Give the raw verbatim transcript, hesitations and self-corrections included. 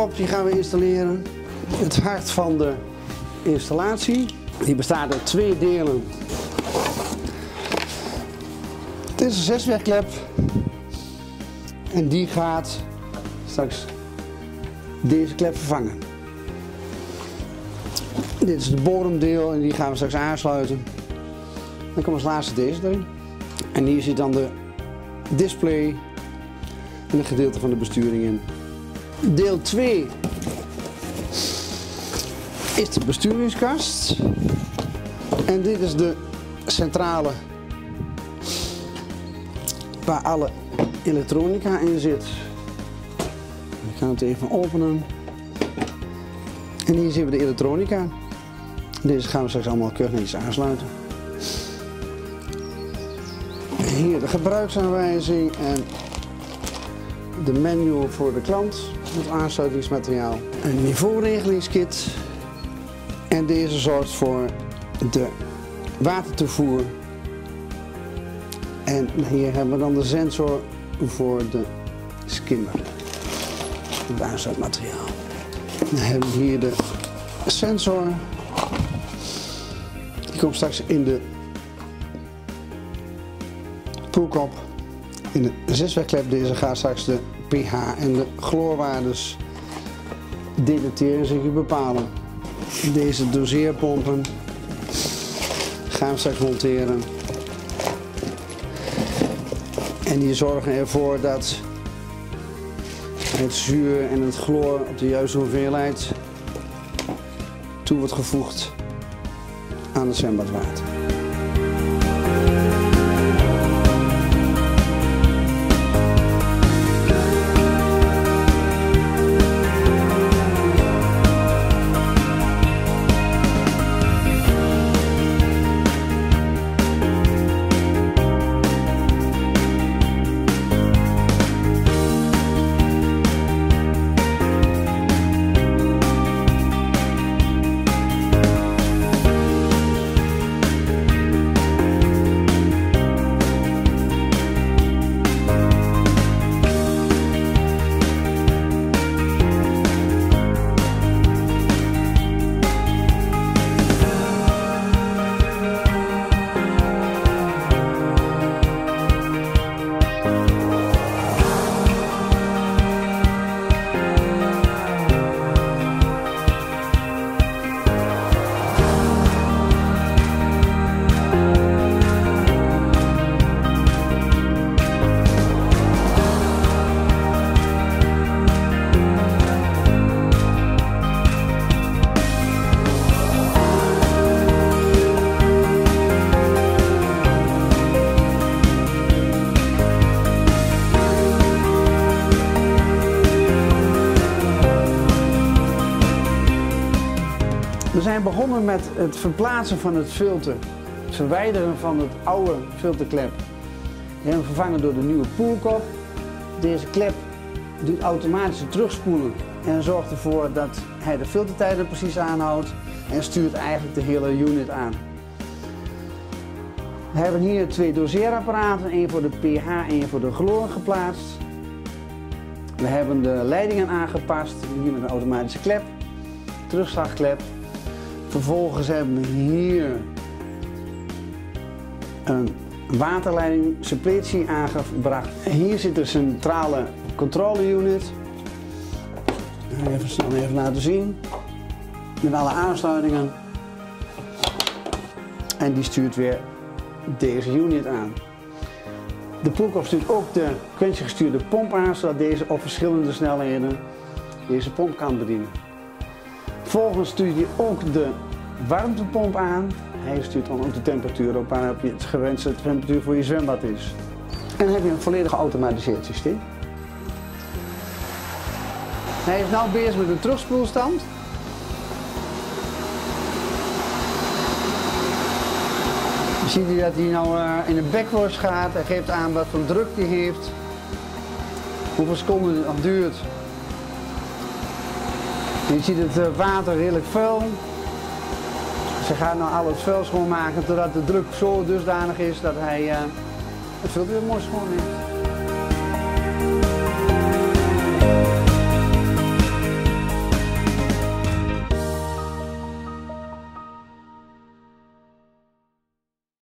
kop die gaan we installeren. Het hart van de installatie. Die bestaat uit twee delen. Het is een zeswegklep. En die gaat straks deze klep vervangen. Dit is het bodemdeel en die gaan we straks aansluiten. Dan komt als laatste deze erin. En hier zit dan de display en een gedeelte van de besturing in. Deel twee is de besturingskast. En dit is de centrale waar alle elektronica in zit. Ik ga het even openen. En hier zien we de elektronica. Deze gaan we straks allemaal keurig netjes aansluiten. Hier de gebruiksaanwijzing en de manual voor de klant. Het aansluitingsmateriaal. Een niveauregelingskit. En deze zorgt voor de watertoevoer. En hier hebben we dan de sensor voor de skimmer. Het aansluitmateriaal. Dan hebben we hier de sensor. Die komt straks in de poolkop. In de zeswegklep. Deze gaat straks de pH en de chloorwaardes detecteren, zich bepalen. Deze doseerpompen gaan we straks monteren. En die zorgen ervoor dat het zuur en het chloor op de juiste hoeveelheid toe wordt gevoegd aan het zwembadwater. We zijn begonnen met het verplaatsen van het filter, het verwijderen van het oude filterklep. Die hebben we vervangen door de nieuwe poolkop. Deze klep doet automatisch het terugspoelen en zorgt ervoor dat hij de filtertijden precies aanhoudt en stuurt eigenlijk de hele unit aan. We hebben hier twee doseerapparaten, één voor de pH en één voor de chloor geplaatst. We hebben de leidingen aangepast, hier met een automatische klep, terugslagklep. Vervolgens hebben we hier een waterleiding suppletie aangebracht. Hier zit de centrale controle unit. Even snel even laten zien. Met alle aansluitingen. En die stuurt weer deze unit aan. De poolkop stuurt ook de frequentiegestuurde pomp aan, zodat deze op verschillende snelheden deze pomp kan bedienen. Vervolgens stuurt hij ook de warmtepomp aan. Hij stuurt dan ook de temperatuur op waarop je het gewenste temperatuur voor je zwembad is. En dan heb je een volledig geautomatiseerd systeem. Hij is nu bezig met een terugspoelstand. Je ziet hier dat hij nou in een backwash gaat. Hij geeft aan wat voor druk hij heeft. Hoeveel seconden het nog duurt. En je ziet het water redelijk vuil. Ze gaat nou al het vuil schoonmaken totdat de druk zo dusdanig is dat hij uh, het filter weer mooi schoon heeft.